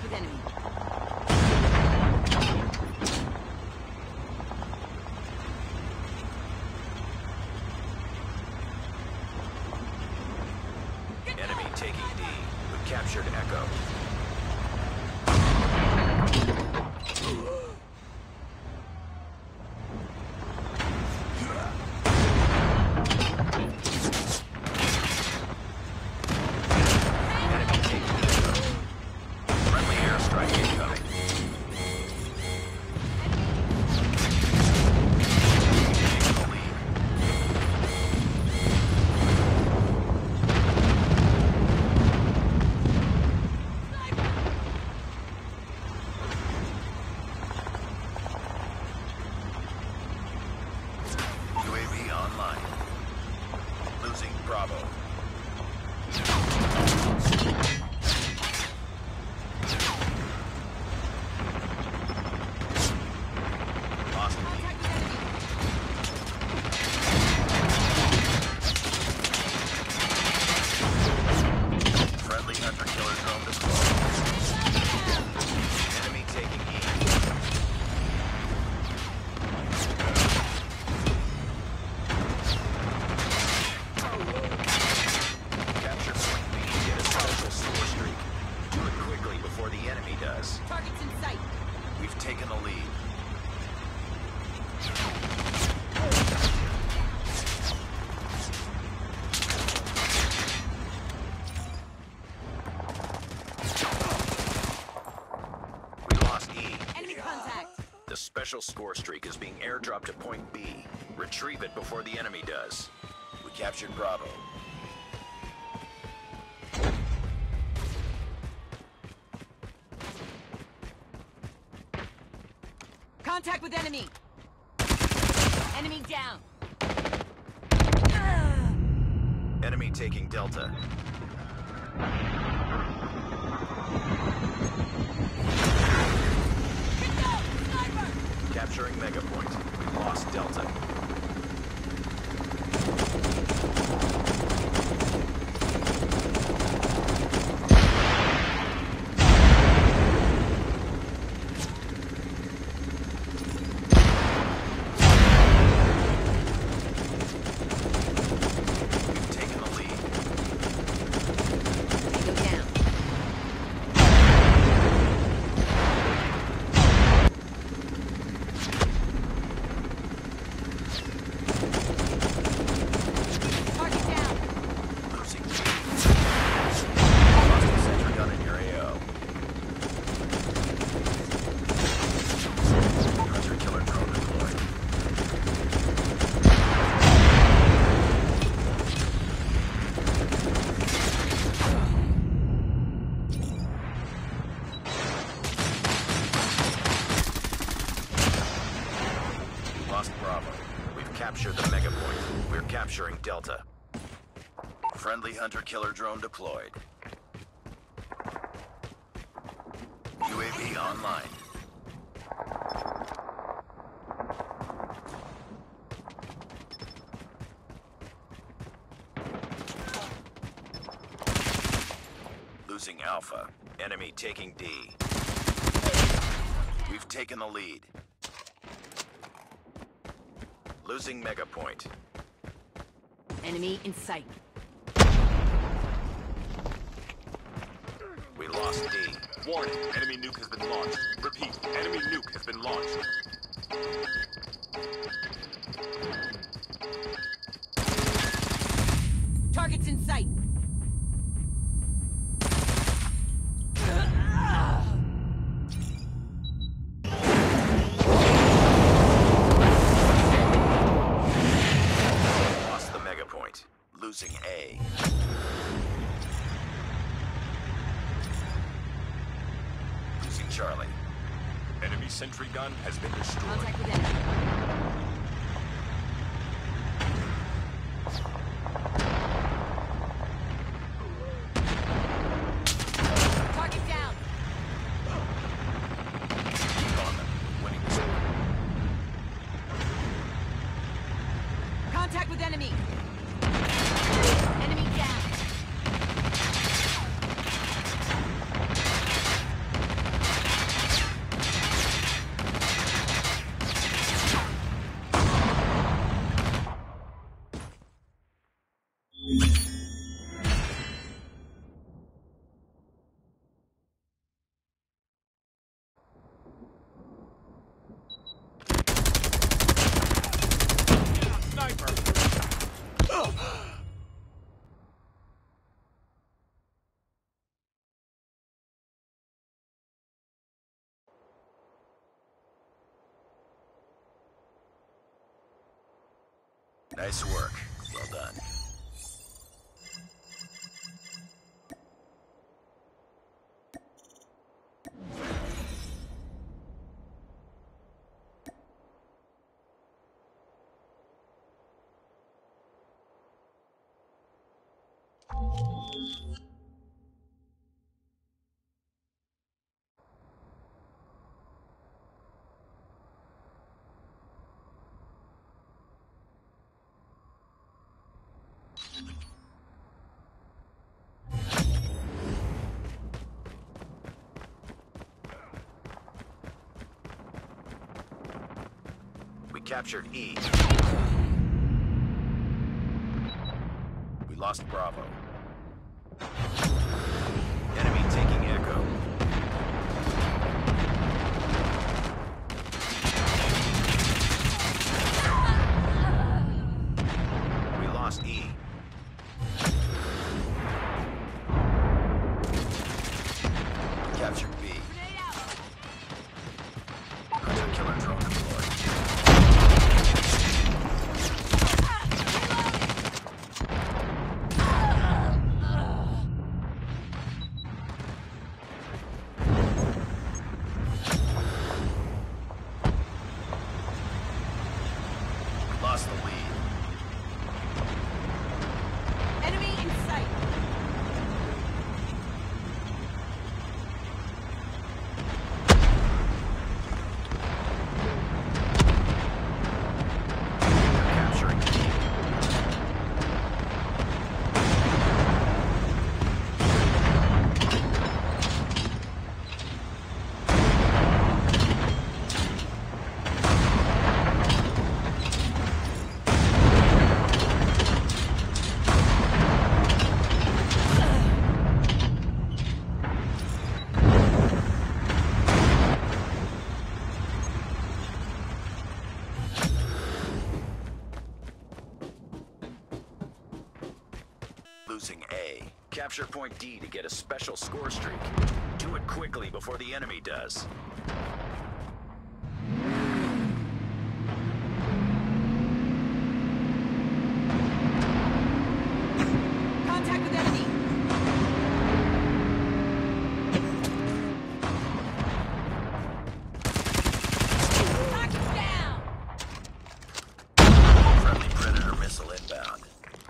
with enemy. Enemy taking D. We captured Echo. Enemy taking Echo. Friendly airstrike incoming. Taking the lead. UAV online. Losing Bravo. Lost lead. Friendly hunter-killer drone deployed. Enemy taking E. Capture point B. Get a special score streak. Do it quickly before the enemy does. Targets in sight. We've taken the lead. We lost E. Enemy contact. The special score streak is being airdropped to point B. Retrieve it before the enemy does. We captured Bravo. Contact with enemy. Enemy down. Enemy taking Delta. Capturing Mega Point. We lost Delta. We've taken the lead. Go down. Target down. Losing G. Lost the sentry gun in your AO. Hunter-killer drone deployed. Lost Bravo. We've captured the Mega Point. We're capturing Delta. Friendly hunter-killer drone deployed. UAV online. Losing Alpha. Enemy taking D. We've taken the lead. Losing Mega Point. Enemy in sight. We lost D. Warning, enemy nuke has been launched. Repeat, enemy nuke has been launched. Targets in sight. Lost the Mega Point. Losing A. Losing Charlie. Enemy sentry gun has been destroyed. Contact with enemy. Target down. Keep on them. Winning this one. Contact with enemy. Enemy down. Nice work. Well done. We captured E. We lost Bravo. Enemy taking Echo. We lost E. Captured B. Hunter killer drone deployed. Lost the lead. Enemy in sight. Capturing B. Losing A. Capture point D to get a special score streak. Do it quickly before the enemy does. Contact with enemy. Target down. Friendly Predator missile inbound.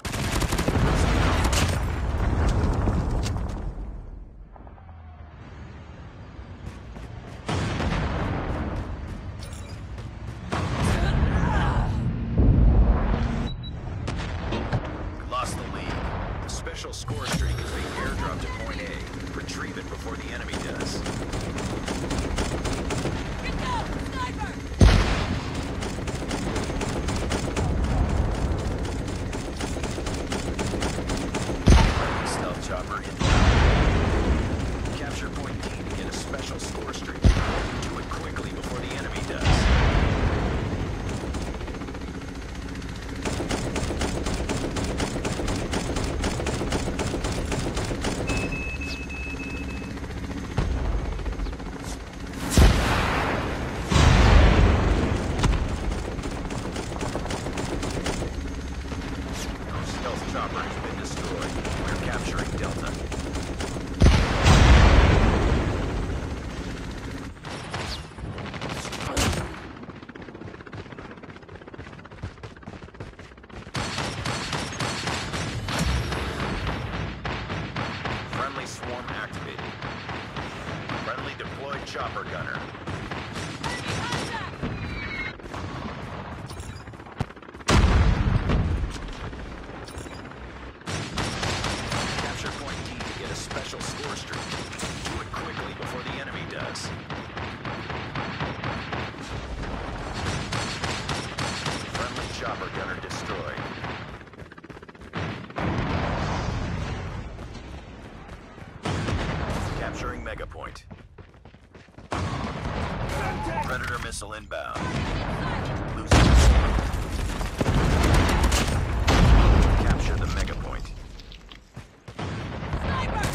We lost the lead. The special score streak is being airdropped to point A. Retrieve it before the enemy does. Rico, sniper. Stealth chopper inbound. Capture point D to get a special score streak. Do it quickly before the enemy does. Our stealth chopper has been destroyed. We're capturing Delta. Friendly swarm activated. Friendly deployed chopper gunner. Capture point D to get a special score streak. Do it quickly before the enemy does. Friendly chopper gunner destroyed. Capturing Mega Point. Predator missile inbound. Losing the swarm. Capture the Mega Point. Sniper.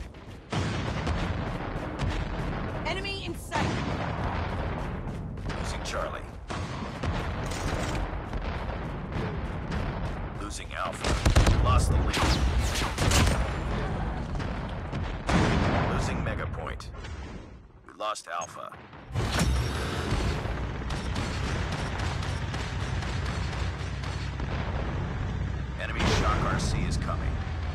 Enemy in sight. Losing lost Alpha. Enemy Shock RC is coming.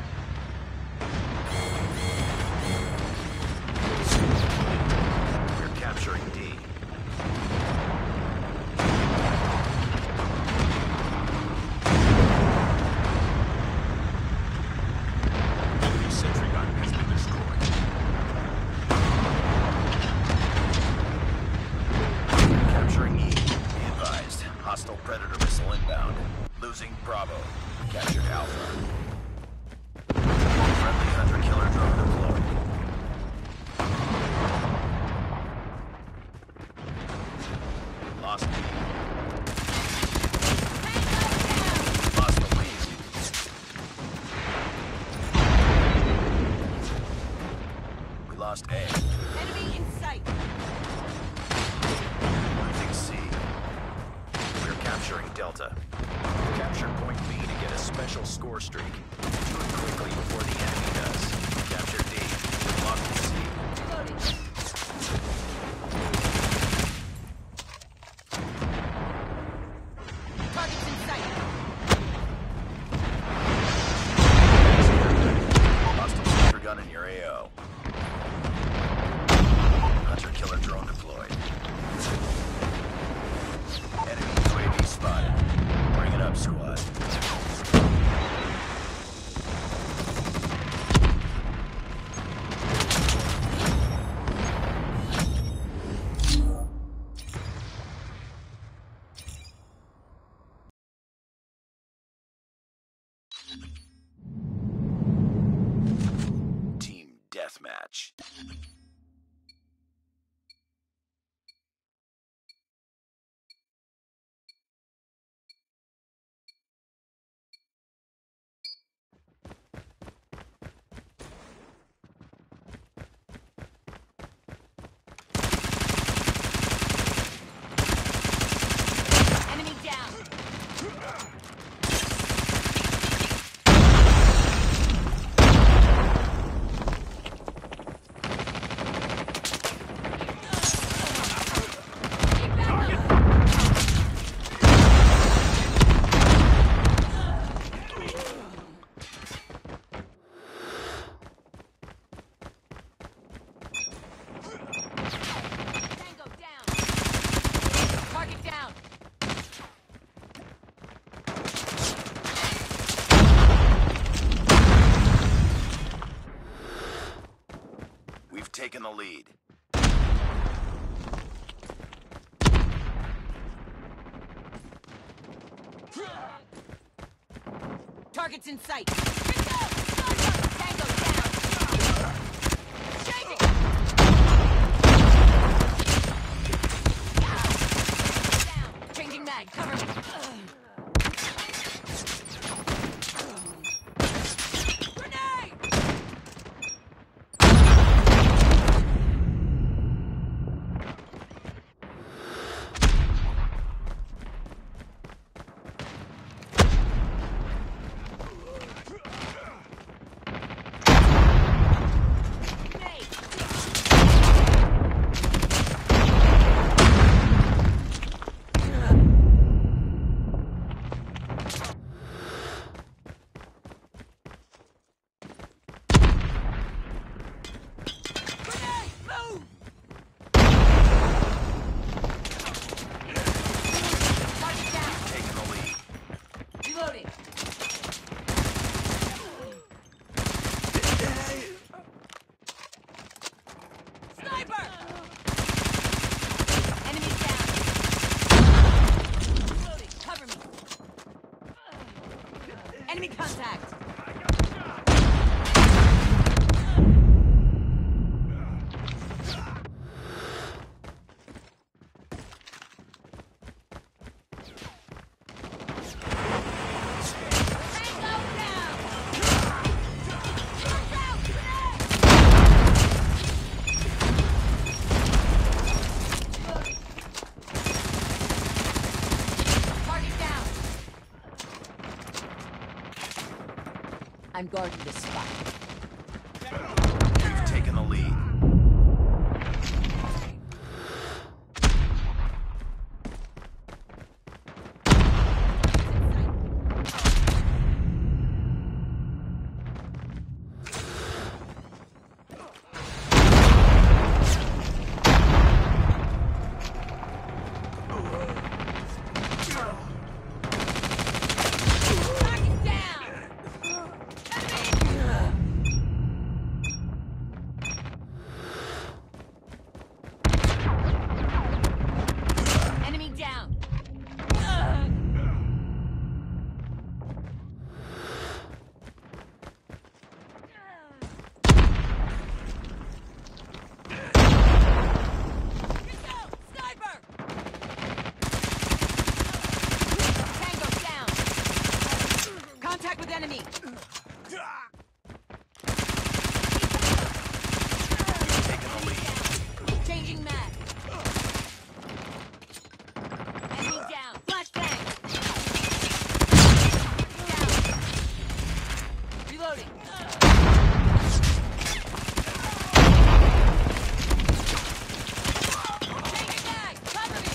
We're capturing D. Enemy sentry gun has been destroyed. Capturing E. Be advised. Hostile Predator missile inbound. Losing Bravo. Captured Alpha. Friendly hunter-killer drone deployed. Lost B. Lost the lead. We lost A. Enemy in sight. Losing C. We're capturing Delta. Capture point B to get a special score streak. Do it quickly before the enemy does. Capture D. Lost C. Reloading. Targets in sight. Hostile sniper gun in your AO. Hunter-killer drone deployed. Enemy UAV spotted. Bring it up, squad. Team deathmatch. Enemy down. Keep back up. Tango down. Target down. We've taken the lead. Targets in sight. Bingo! Sniper! Tango down. Changing. Down. Changing mag. Cover me. Grenade! Enemy contact! I'm guarding this spot. We've taken the lead. Reloading. Changing mag. Cover me.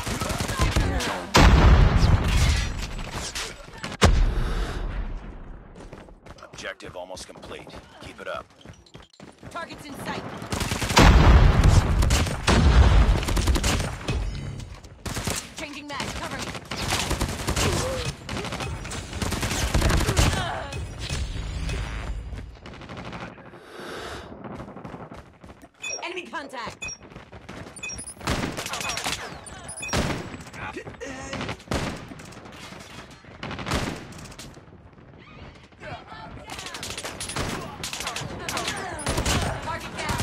Objective almost complete. Keep it up. Targets in sight. Changing mag. Cover me. Enemy contact. Target down.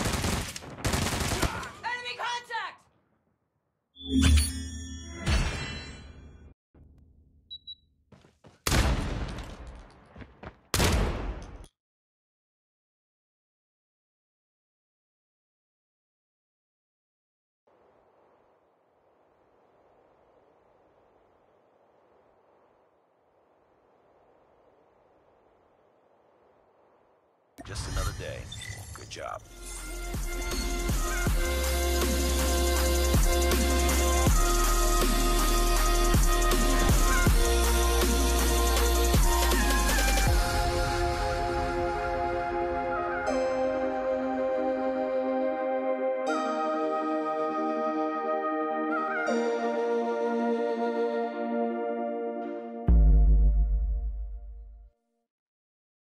Enemy contact. Just another day. Good job.